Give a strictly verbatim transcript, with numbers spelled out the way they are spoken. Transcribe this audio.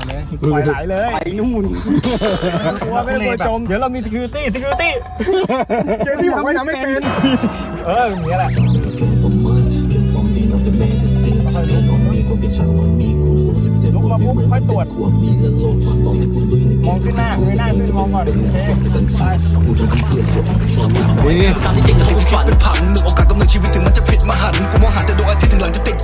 เลยปล่อยไหลเลยไปนู่นกลัวไม่กลัวจมเดี๋ยวเรามี security security security บอกว่าน้ำไม่เป็นเอออย่างนี้แหละลุกมาปุ๊บค่อยตรวจมองขึ้นหน้าไม่น่าขึ้นมองก่อนโอเคไปนี่ตามที่จริงกับสิ่งที่ฝันเป็นผังหนึ่งโอกาสกำเนิดชีวิตถึงมันจะผิดมหันต์กูมองหาแต่ดวงอาทิตย์ถึงหลังจะติด